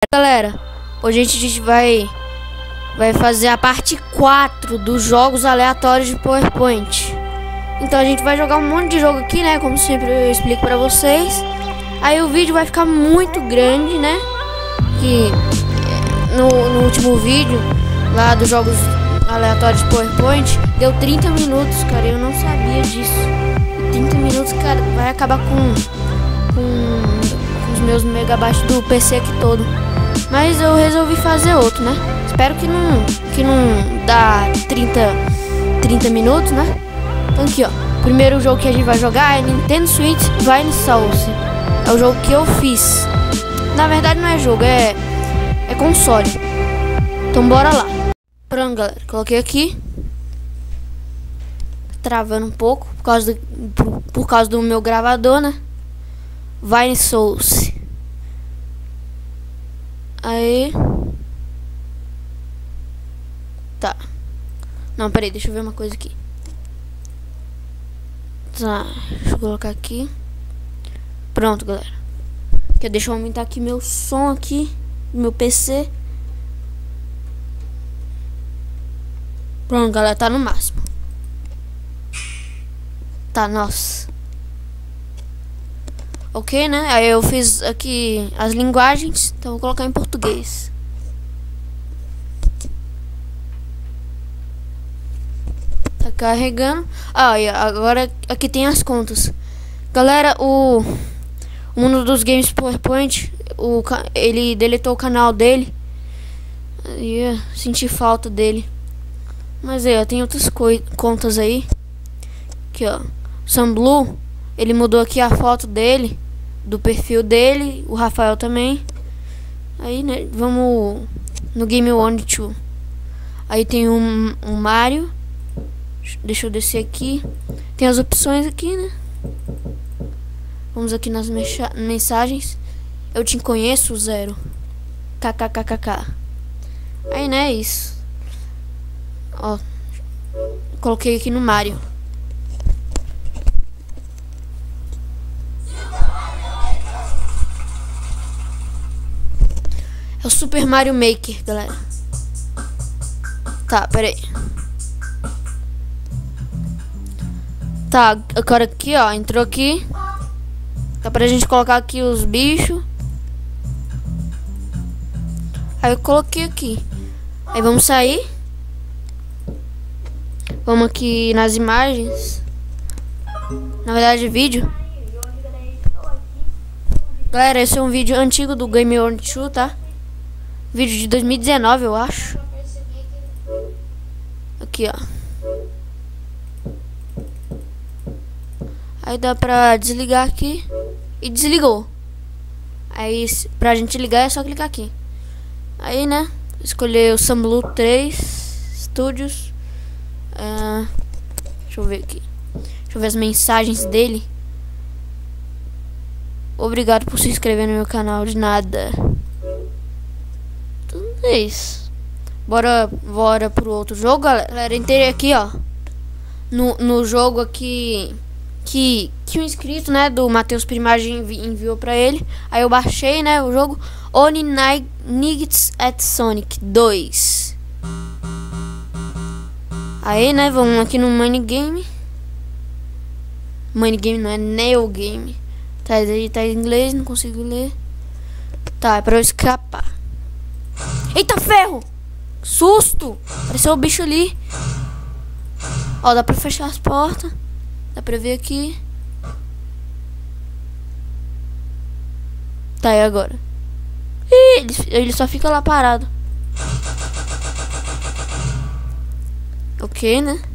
Galera, hoje a gente vai fazer a parte 4 dos jogos aleatórios de PowerPoint. Então a gente vai jogar um monte de jogo aqui, né? Como sempre eu explico pra vocês. Aí o vídeo vai ficar muito grande, né? Que no último vídeo lá dos jogos aleatórios de PowerPoint deu 30 minutos, cara. Eu não sabia disso. 30 minutos, cara, vai acabar com os meus megabytes do PC aqui todo. Mas eu resolvi fazer outro, né? Espero que não dá 30 minutos, né? Então aqui, ó. O primeiro jogo que a gente vai jogar é Nintendo Switch Vine Source. É o jogo que eu fiz. Na verdade não é jogo, é console. Então bora lá. Pronto, galera. Coloquei aqui. Travando um pouco por causa do meu gravador, né? Vine Source. Aí. Tá. Não, peraí, deixa eu ver uma coisa aqui. Tá, deixa eu colocar aqui. Pronto, galera. Deixa eu aumentar aqui meu som aqui, meu PC. Pronto, galera, tá no máximo. Tá, nossa. Ok, né? Aí eu fiz aqui as linguagens, então vou colocar em português. Tá carregando. Ah, e agora aqui tem as contas. Galera, o Mundo dos Games PowerPoint, ele deletou o canal dele. Eu senti falta dele. Mas aí, ó, tem outras contas aí. Aqui, ó. Sam Blue, ele mudou aqui a foto dele, do perfil dele, o Rafael também. Aí, né, vamos no Game One 2. Aí tem um Mario. Deixa eu descer aqui. Tem as opções aqui, né? Vamos aqui nas mensagens. Eu te conheço, Zero. KKKKK. Aí, né, isso. Ó. Coloquei aqui no Mario. É o Super Mario Maker, galera. Tá, peraí. Tá, agora aqui, ó. Entrou aqui. Dá pra gente colocar aqui os bichos. Aí eu coloquei aqui. Aí vamos sair. Vamos aqui nas imagens. Na verdade, vídeo. Galera, esse é um vídeo antigo do Game On 2, tá? Vídeo de 2019, eu acho. Aqui, ó. Aí dá pra desligar aqui. E desligou. Aí pra gente ligar é só clicar aqui. Aí, né, escolher o Sam Blue 3 Studios. Deixa eu ver aqui. Deixa eu ver as mensagens dele. Obrigado por se inscrever no meu canal. De nada. Tudo é isso. Bora pro outro jogo, galera. Entrei aqui, ó. No jogo aqui que um inscrito, né, do Matheus Primagem enviou pra ele. Aí eu baixei, né, o jogo Oni Nuggets at Sonic 2. Aí, né, vamos aqui no Minigame. Minigame não é Neo Game. Tá em inglês, não consigo ler. Tá, é pra eu escapar. Eita, ferro! Susto! Apareceu o bicho ali. Ó, dá pra fechar as portas. Dá pra ver aqui. Tá, e agora? Ih, ele só fica lá parado. Ok, né?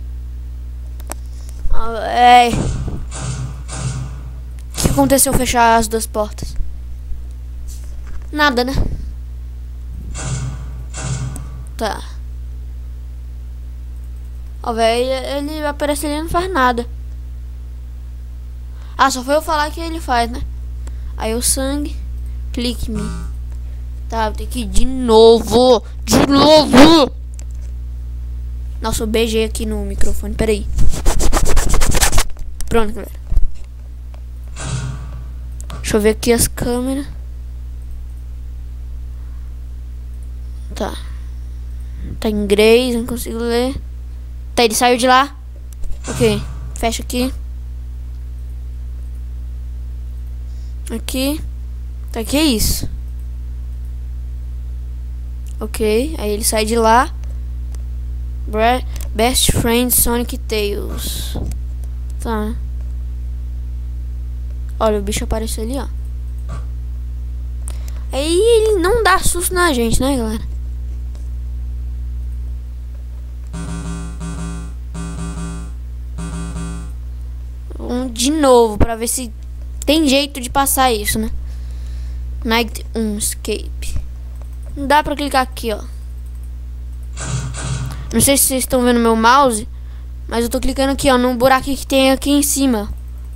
O que aconteceu fechar as duas portas? Nada, né? Tá. Ó, velho, ele aparece ali e não faz nada. Ah, só foi eu falar que ele faz, né? Aí o sangue. Clique me. Tá, vou ter que ir de novo. De novo. Nossa, eu beijei aqui no microfone. Pera aí. Pronto, galera. Deixa eu ver aqui as câmeras. Tá. Tá em inglês, não consigo ler. Tá, ele saiu de lá. Ok. Fecha aqui. Aqui. Tá, que é isso? Ok. Aí ele sai de lá. Best Friend Sonic Tails. Tá. Olha, o bicho apareceu ali, ó. Aí ele não dá susto na gente, né, galera? Vamos de novo pra ver se tem jeito de passar isso, né? Night 1 Escape. Não dá pra clicar aqui, ó. Não sei se vocês estão vendo meu mouse, mas eu tô clicando aqui, ó, no buraquinho que tem aqui em cima.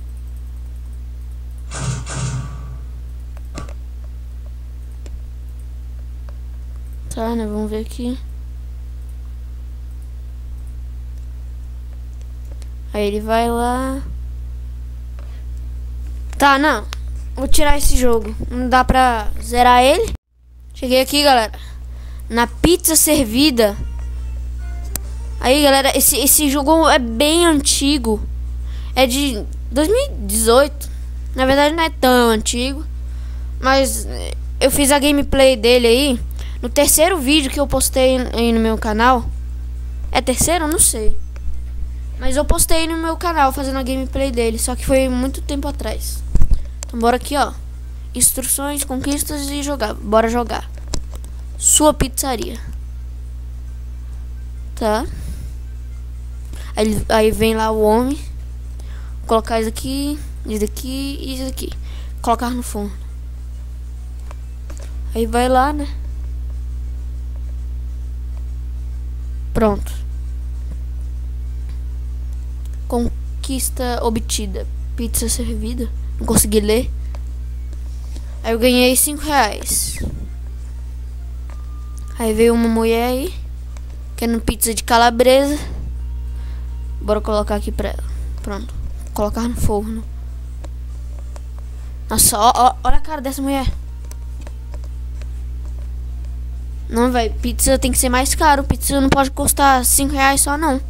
Tá, né? Vamos ver aqui. Aí ele vai lá. Tá, não. Vou tirar esse jogo. Não dá pra zerar ele. Cheguei aqui, galera. Na pizza servida. Aí, galera, esse jogo é bem antigo. É de 2018. Na verdade não é tão antigo, mas eu fiz a gameplay dele aí no terceiro vídeo que eu postei aí no meu canal. É terceiro? Eu não sei. Mas eu postei no meu canal fazendo a gameplay dele, só que foi muito tempo atrás. Então bora aqui, ó. Instruções, conquistas e jogar. Bora jogar. Sua pizzaria. Tá. Aí vem lá o homem. Colocar isso aqui e isso aqui. Colocar no forno. Aí vai lá, né? Pronto. Conquista obtida. Pizza servida. Não consegui ler. Aí eu ganhei 5 reais. Aí veio uma mulher aí querendo pizza de calabresa. Bora colocar aqui pra ela. Pronto. Colocar no forno. Nossa, olha a cara dessa mulher. Não, velho. Pizza tem que ser mais caro. Pizza não pode custar 5 reais só, não.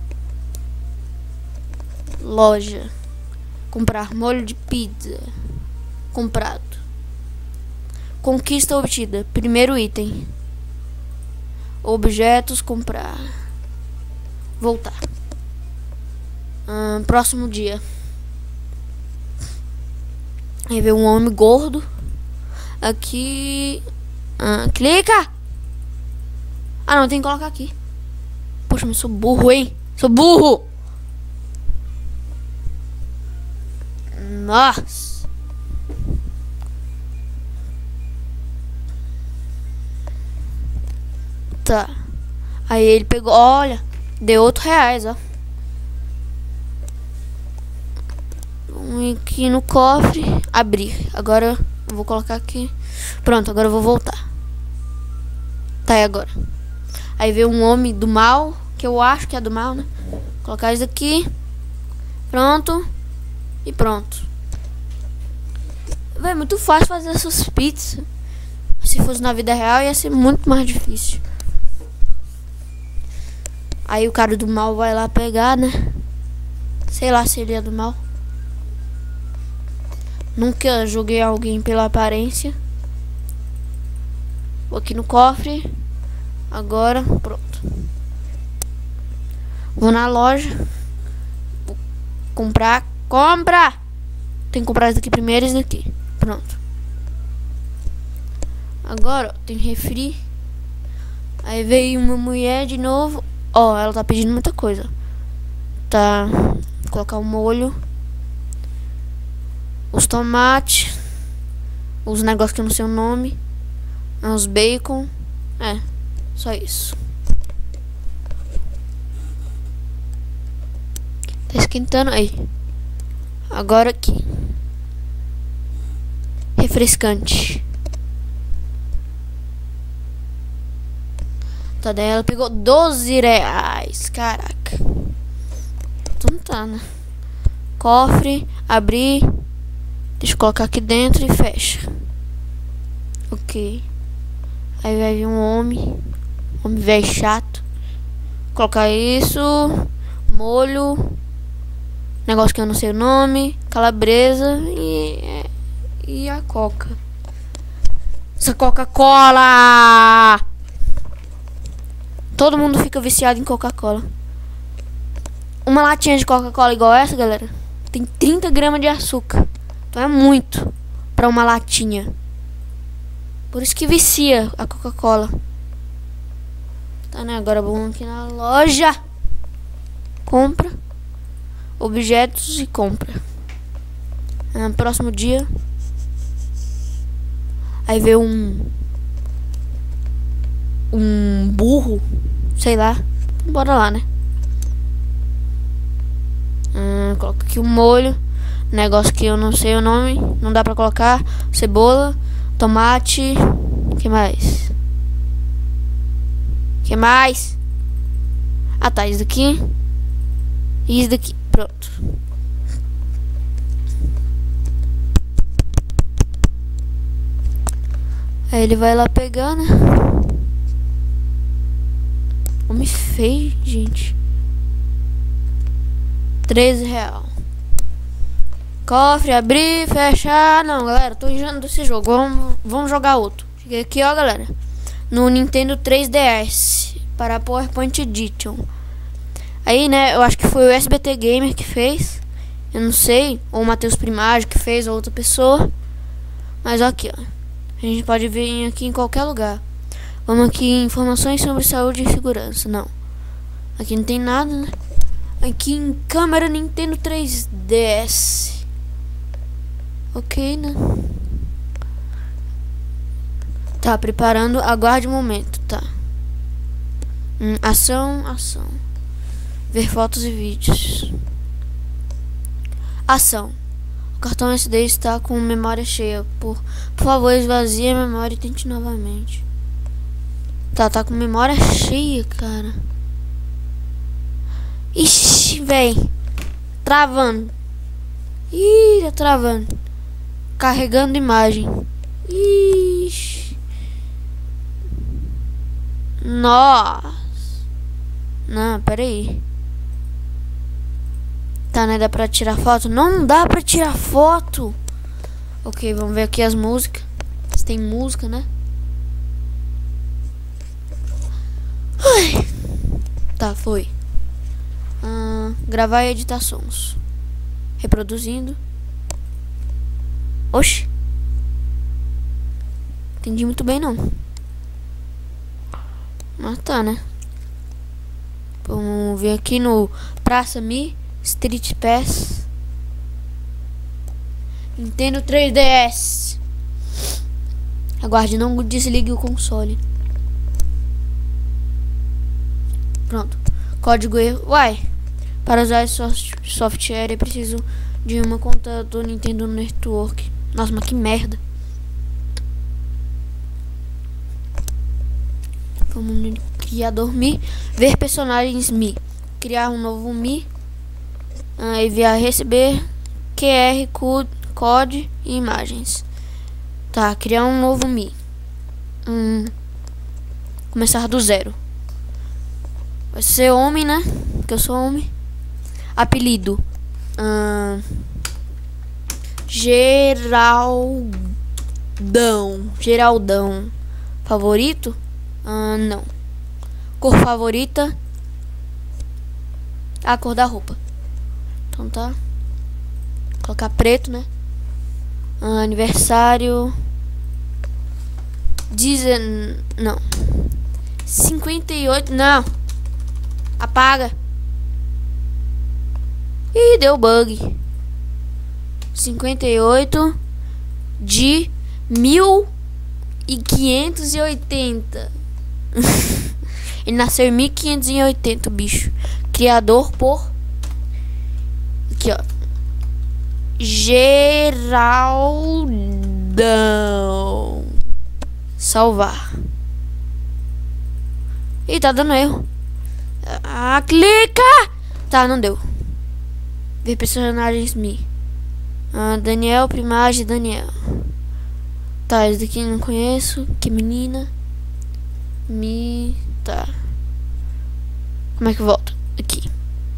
Loja. Comprar molho de pizza. Comprado. Conquista obtida. Primeiro item. Objetos. Comprar. Voltar. Próximo dia. Aí vem um homem gordo. Aqui. Clica! Ah, não, tem que colocar aqui. Poxa, mas sou burro, hein? Sou burro! Nossa! Tá. Aí ele pegou, olha, deu R$8, ó. Aqui no cofre, abrir. Agora eu vou colocar aqui. Pronto, agora eu vou voltar. Tá, e agora? Aí veio um homem do mal, que eu acho que é do mal, né? Colocar isso aqui. Pronto. E pronto. Véi, muito fácil fazer essas pizzas. Se fosse na vida real ia ser muito mais difícil. Aí o cara do mal vai lá pegar, né? Sei lá se ele é do mal. Nunca joguei alguém pela aparência. Vou aqui no cofre. Agora, pronto. Vou na loja. Vou comprar. Compra! Tem que comprar isso aqui primeiro e isso daqui. Pronto. Agora, ó, tem refri. Aí veio uma mulher de novo. Ó, ela tá pedindo muita coisa. Tá. Vou colocar um molho. Os tomates. Os negócios que eu não sei o nome. Os bacon. É, só isso. Tá esquentando aí. Agora aqui. Refrescante. Tá, daí ela pegou R$12. Caraca. Então tá, né? Cofre, abrir. Deixa eu colocar aqui dentro e fecha. Ok. Aí vai vir um homem. Homem velho chato. Colocar isso. Molho. Negócio que eu não sei o nome. Calabresa. E a coca. Essa Coca-Cola! Todo mundo fica viciado em Coca-Cola. Uma latinha de Coca-Cola igual essa, galera, tem 30 gramas de açúcar. Então é muito pra uma latinha. Por isso que vicia a Coca-Cola. Tá, né? Agora vamos aqui na loja. Compra. Objetos e compra. Próximo dia. Aí vê um burro. Sei lá. Bora lá, né? Coloca aqui o molho. Negócio que eu não sei o nome. Não dá pra colocar. Cebola. Tomate. Que mais? Que mais? Ah, tá. Isso daqui. E isso daqui. Pronto. Aí ele vai lá pegar, né? Homem feio, gente. R$13. Cofre, abrir, fechar. Não, galera, tô enjoando desse jogo. Vamos jogar outro. Cheguei aqui, ó, galera. No Nintendo 3DS. Para PowerPoint Edition. Aí, né, eu acho que foi o SBT Gamer que fez. Eu não sei. Ou o Matheus Primagem que fez, ou outra pessoa. Mas ó, aqui, ó. A gente pode vir aqui em qualquer lugar. Vamos aqui em informações sobre saúde e segurança. Não. Aqui não tem nada, né? Aqui em câmera Nintendo 3DS. Ok, né? Tá, preparando. Aguarde um momento, tá. Ação. Ver fotos e vídeos. Ação. O cartão SD está com memória cheia. Por favor, esvazie a memória e tente novamente. Tá com memória cheia, cara. Ixi, véi. Travando. Ih, tá travando. Carregando imagem. Ixi. Nossa. Não, pera aí. Tá, né? Dá pra tirar foto? Não dá pra tirar foto. Ok, vamos ver aqui as músicas. Se tem música, né? Ai. Tá, foi. Gravar e editar sons. Reproduzindo. Oxi. Entendi muito bem, não. Mas tá, né? Vamos ver aqui no Praça Mi Street Pass. Nintendo 3DS. Aguarde, não desligue o console. Pronto. Código erro. Uai. Para usar esse software é preciso de uma conta do Nintendo Network. Nossa, mas que merda. Vamos no criador Mi. Ver personagens Mi. Criar um novo Mi. Enviar, receber QR Code e imagens. Tá, criar um novo Mi. Começar do zero. Vai ser homem, né? Porque eu sou homem. Apelido. Geraldão. Favorito? Não. Cor favorita? A cor da roupa. Então tá. Colocar preto, né? Aniversário. Não. 58. Não. Apaga. Ih, deu bug. 58 de 1580. Ele nasceu em 1580, bicho. Criador por... Aqui, ó. Geraldão. Salvar. Ih, tá dando erro. Clica! Tá, não deu. Ver personagens Mi. Daniel, Primagem, Daniel. Tá, esse daqui não conheço. Que menina. Mi. Tá. Como é que volta? Aqui.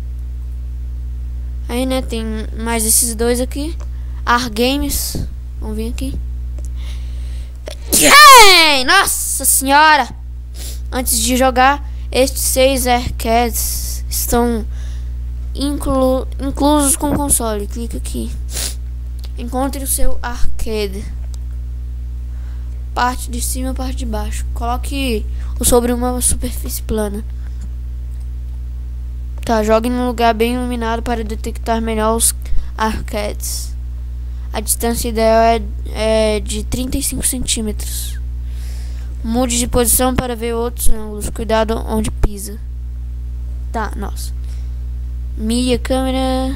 Aí, né, tem mais esses dois aqui. Games. Vamos vir aqui. Nossa senhora! Antes de jogar, estes 6 arcades estão inclusos com o console. Clica aqui. Encontre o seu arcade. Parte de cima, parte de baixo. Coloque o sobre uma superfície plana. Tá, jogue num lugar bem iluminado para detectar melhor os arcades. A distância ideal é de 35 centímetros. Mude de posição para ver outros ângulos. Cuidado onde pisa. Tá, nossa. Mira câmera.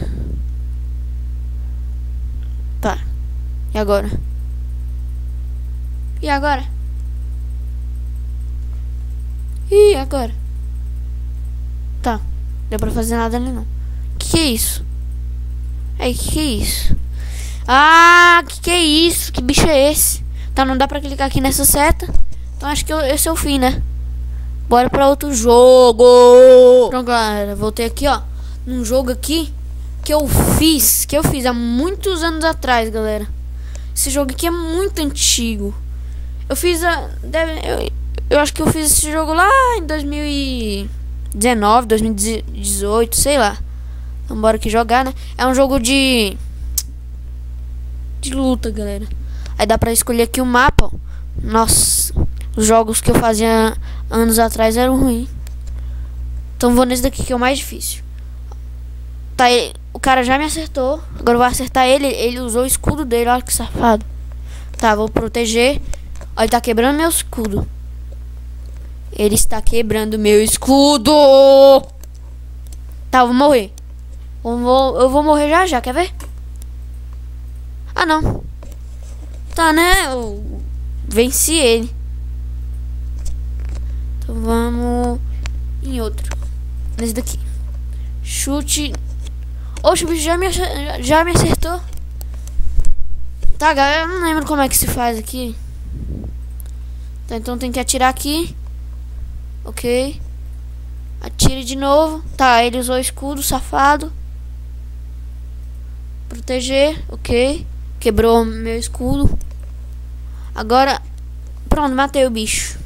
Tá. E agora? E agora? E agora? Tá. Deu pra fazer nada ali não. Que é isso? Que é isso? Que é isso? Que bicho é esse? Tá, não dá pra clicar aqui nessa seta. Então acho que esse é o fim, né? Bora pra outro jogo. Pronto, galera. Voltei aqui, ó. Num jogo aqui que eu fiz há muitos anos atrás, galera. Esse jogo aqui é muito antigo. Eu fiz eu acho que eu fiz esse jogo lá em 2019, 2018, sei lá. Então bora aqui jogar, né? É um jogo de luta, galera. Aí dá pra escolher aqui o mapa, ó. Nossa, os jogos que eu fazia anos atrás eram ruins. Então vou nesse daqui que é o mais difícil. Tá, o cara já me acertou. Agora eu vou acertar ele. Ele usou o escudo dele, olha que safado. Tá, vou proteger. Ó, ele tá quebrando meu escudo. Ele está quebrando meu escudo. Tá, eu vou morrer. Eu vou morrer já, quer ver? Ah, não. Tá, né? Eu venci ele. Então vamos em outro. Nesse daqui. Chute. Oxe, o bicho já me acertou. Tá, galera, eu não lembro como é que se faz aqui. Tá, então tem que atirar aqui. Ok. Atire de novo. Tá, ele usou o escudo, safado. Proteger, ok. Quebrou meu escudo. Agora, pronto, matei o bicho.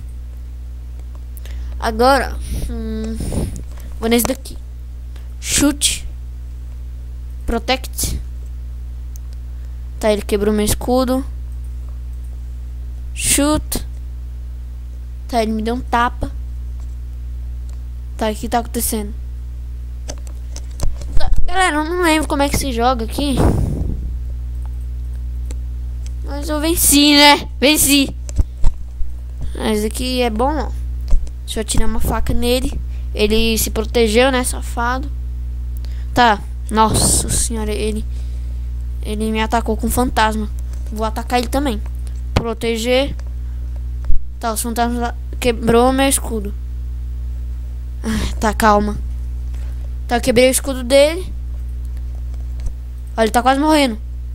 Agora, vou nesse daqui. Chute. Protect. Tá, ele quebrou meu escudo. Shoot. Tá, ele me deu um tapa. Tá, o que tá acontecendo? Tá, galera, eu não lembro como é que se joga aqui. Mas eu venci, né? Venci. Mas aqui é bom, ó. Deixa eu atirar uma faca nele. Ele se protegeu, né, safado. Tá, nossa senhora, ele me atacou com fantasma. Vou atacar ele também. Proteger. Tá, os fantasmas quebrou meu escudo. Tá, calma. Tá, eu quebrei o escudo dele. Olha, ele tá quase morrendo.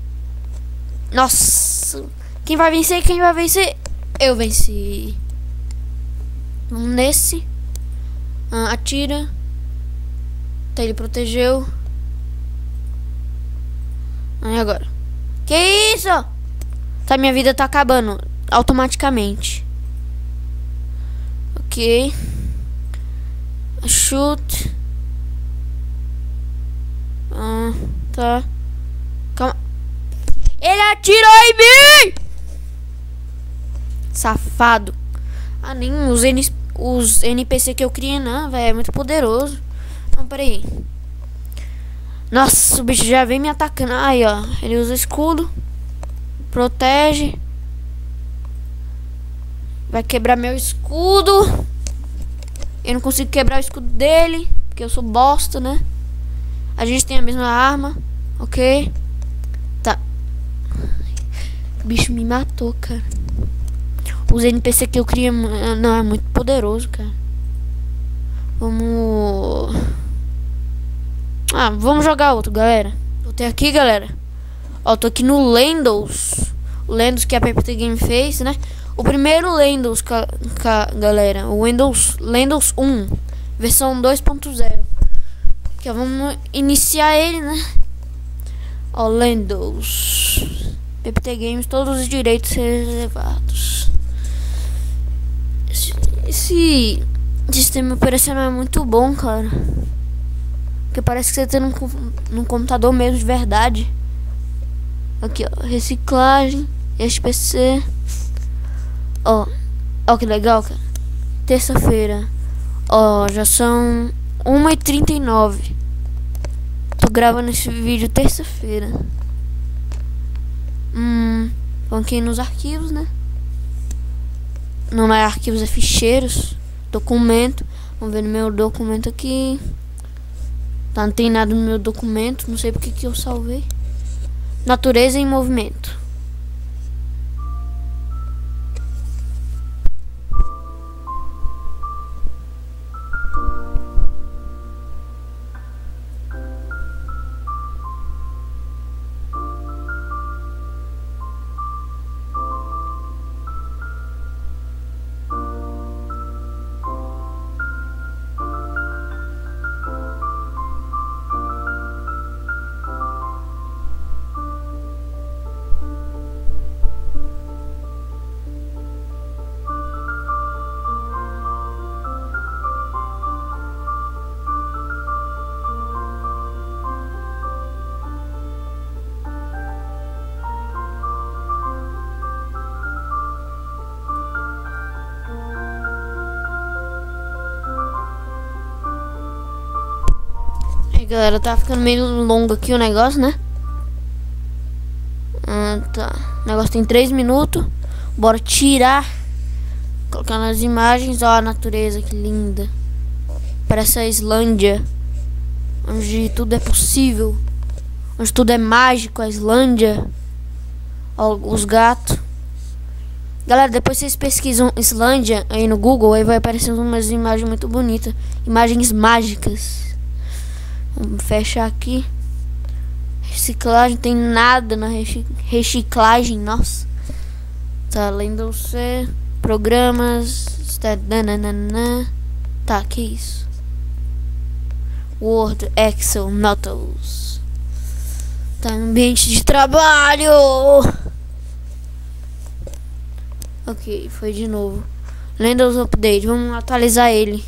Nossa. Quem vai vencer? Quem vai vencer? Eu venci. Vamos nesse. Atira. Tá, ele protegeu. Aí agora. Que isso? Tá, minha vida tá acabando automaticamente. Ok. Chute. Tá. Calma. Ele atirou em mim! Safado. Nem os NPC que eu criei, não, velho. É muito poderoso. Não, peraí. Nossa, o bicho já vem me atacando. Aí, ó. Ele usa escudo. Protege. Vai quebrar meu escudo. Eu não consigo quebrar o escudo dele, porque eu sou bosta, né? A gente tem a mesma arma. Ok. Tá. O bicho me matou, cara. Os NPC que eu criei, não, é muito poderoso, cara. Vamos jogar outro, galera. Voltei aqui, galera. Ó, tô aqui no Lendos. O Lendos que a Pepita Game fez, né? O primeiro Windows, galera, o Windows 1, versão 2.0. Que vamos iniciar ele, né? Ó, Windows PPT Games, todos os direitos reservados. Esse sistema operacional é muito bom, cara. Porque parece que você tá num computador mesmo de verdade. Aqui, ó, reciclagem, este PC. Ó, que legal, cara. Terça-feira. Ó, já são 1h39. Tô gravando esse vídeo terça-feira. Vamos aqui nos arquivos, né? Não é arquivos, é ficheiros. Documento. Vamos ver no meu documento aqui. Tá, não tem nada no meu documento. Não sei porque que eu salvei. Natureza em movimento. Galera, tá ficando meio longo aqui o negócio, né? Tá. O negócio tem 3 minutos. Bora tirar. Colocar nas imagens. Ó a natureza, que linda. Parece a Islândia, onde tudo é possível, onde tudo é mágico. A Islândia. Ó, os gatos. Galera, depois vocês pesquisam Islândia aí no Google. Aí vai aparecer umas imagens muito bonitas. Imagens mágicas. Vamos fechar aqui. Reciclagem, tem nada na reciclagem, nossa. Tá, além de você. Programas. Tá, que isso? Word, Excel, Notes. Tá, ambiente de trabalho. Ok, foi de novo. Windows Update, vamos atualizar ele.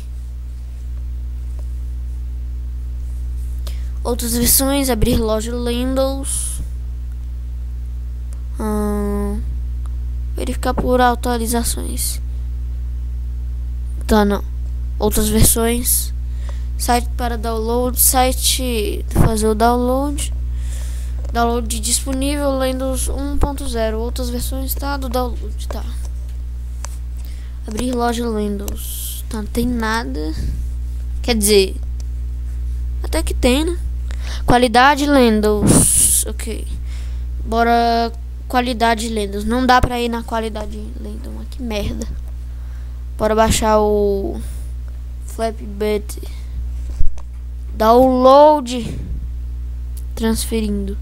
Outras versões, abrir loja Windows. Verificar por atualizações. Tá, não. Outras versões. Site para download. Site fazer o download. Download disponível Windows 1.0. Outras versões, tá? Do download, tá. Abrir loja Windows. Tá, não tem nada. Quer dizer, até que tem, né? Qualidade Windows. Ok. Bora. Qualidade Windows. Não dá pra ir na qualidade Windows. Mas que merda. Bora baixar o Flatbed. Download. Transferindo.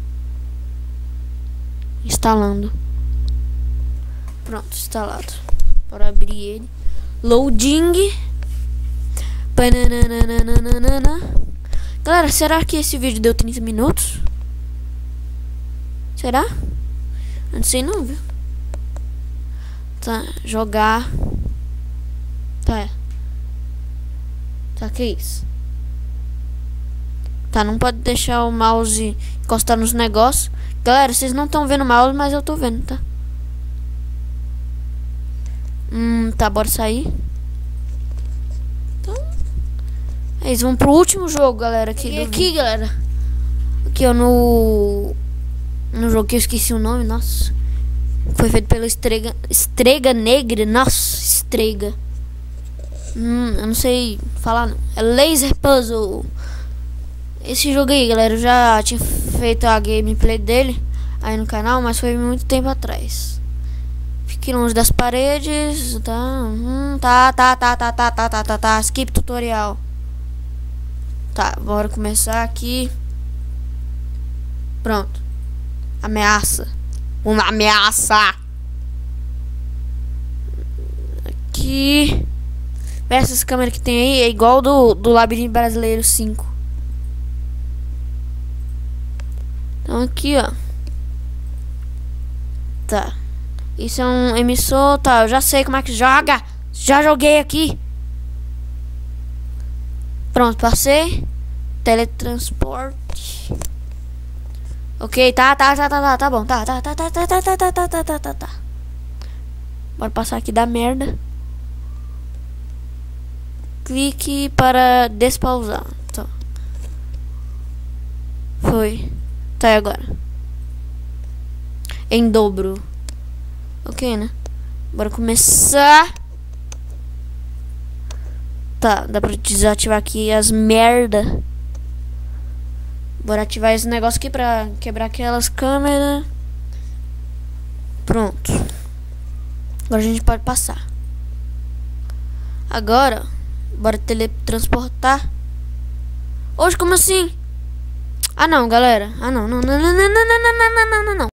Instalando. Pronto, instalado. Bora abrir ele. Loading. Galera, será que esse vídeo deu 30 minutos? Será? Não sei não, viu? Tá, jogar. Tá. Tá, que isso? Tá, não pode deixar o mouse encostar nos negócios. Galera, vocês não estão vendo o mouse, mas eu tô vendo, tá? Tá, bora sair. Então, eles vão pro último jogo, galera. Aqui, galera. Aqui, ó, no jogo que eu esqueci o nome, nossa. Foi feito pela Estrega Negra. Nossa, Estrega. Eu não sei falar, não. É Laser Puzzle. Esse jogo aí, galera, eu já tinha feito a gameplay dele aí no canal, mas foi muito tempo atrás. Fique longe das paredes, tá? Tá. Skip tutorial. Tá, bora começar aqui. Pronto. Ameaça. Uma ameaça. aqui. Essas câmeras que tem aí é igual do Labirinto Brasileiro 5. Então aqui, ó. Tá. Isso é um emissor, tá. Eu já sei como é que joga. Já joguei aqui. Pronto, passei. Teletransporte. Ok, tá bom. Tá. Bora passar aqui da merda. Clique para despausar. Tá. Foi. Tá, e agora? Em dobro. Ok, né? Bora começar. Tá, dá pra desativar aqui as merda. Bora ativar esse negócio aqui pra quebrar aquelas câmeras. Pronto. Agora a gente pode passar. Agora, bora teletransportar. Hoje, como assim? Ah, não, galera. Ah, não.